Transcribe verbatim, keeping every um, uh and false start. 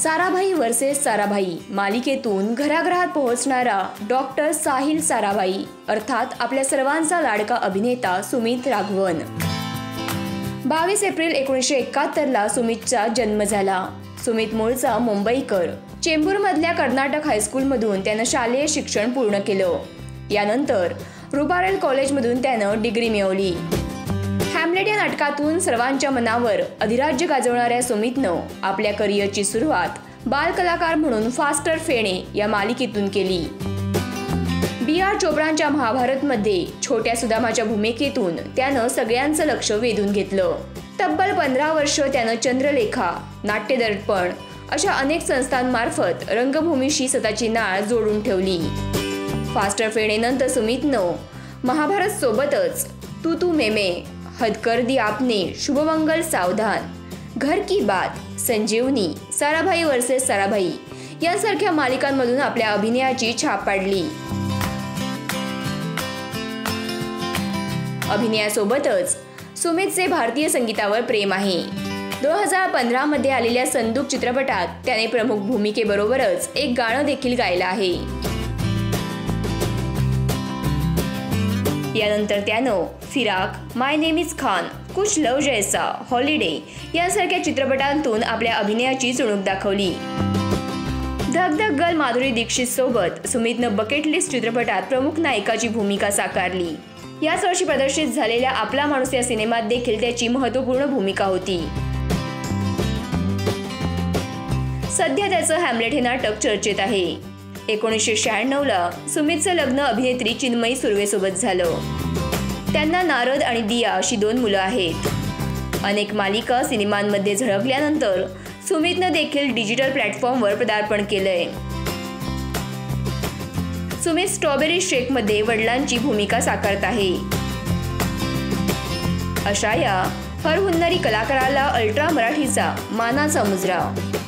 Sarabhai versus Sarabhai मालिकेतून घराघरात पोहोचणारा doctor Sahil Sarabhai अर्थात आपल्या सर्वांचा लाडका अभिनेता सुमित राघवन। बावीस एप्रिल एकोणीसशे एकाहत्तरला सुमितचा जन्म झाला। सुमित मूळचा मुंबईकर। चेंबूरमधल्या कर्नाटक हायस्कूलमधून त्यानं शालेय शिक्षण पूर्ण केलं। यानंतर रुपारेल कॉलेजमधून त्यानं डिग्री मिळवली। हॅमलेट या नाटकातून सर्वांच्या मनावर अधिराज्य गाजवणाऱ्या सुमितनं आपल्या करिअरची सुरुवात बालकलाकार म्हणून फास्टर फेणे या मालिकेतून केली। बी आर चोप्रांच्या महाभारतमध्ये छोट्या सुदामाच्या भूमिकेतून त्यानं सगळ्यांचं लक्ष वेधून घेतलं। तब्बल पंधरा वर्ष त्यानं चंद्रलेखा, नाट्य दर्पण अशा अनेक संस्थांमार्फत रंगभूमीशी स्वतःची नाळ जोडून ठेवली। फास्टर फेणेनंतर सुमितनं महाभारत सोबतच तू तू मेमे, हद कर दी आपने, शुभमंगल सावधान, घर की बात, संजीवनी, साराभाई वर्सेस साराभाई यांसारख्या मालिकांमधून आपल्या अभिनयाची छाप पाडली। अभिनयासोबतच सुमितचे भारतीय संगीतावर प्रेम आहे। दोन हजार पंधरा मध्ये आलेल्या संदूक चित्रपटात त्याने प्रमुख भूमिकेबरोबरच एक गाणं देखील गायलं आहे। यानंतर त्यानं फिराक, माय नेम इज खान, कुछ लव जैसा, हॉलिडे यांसारख्या चित्रपटांतून आपल्या अभिनयाची चुणूक दाखवली। धक धक गर्ल माधुरी दीक्षित सोबत सुमितनं बकेट लिस्ट चित्रपटात प्रमुख नायिकाची भूमिका साकारली। याच वर्षी प्रदर्शित झालेल्या आपला माणूस या सिनेमात देखील त्याची महत्त्वपूर्ण भूमिका होती। सध्या त्याचं हॅमलेट हे नाटक चर्चेत आहे। एकोणीसशे शहाण्णव ला सुमितचं लग्न अभिनेत्री चिन्मयी सुर्वेसोबत झालं। त्यांना नारद आणि दिया अशी दोन मुलं आहेत। अनेक मालिका सिनेमांमध्ये झळकल्यानंतर सुमितनं देखील डिजिटल प्लॅटफॉर्मवर पदार्पण केलंय। सुमित स्ट्रॉबेरी शेकमध्ये वडिलांची भूमिका साकारत आहे। अशा या हर हुन्नरी कलाकाराला अल्ट्रा मराठीचा मानाचा मुजरा।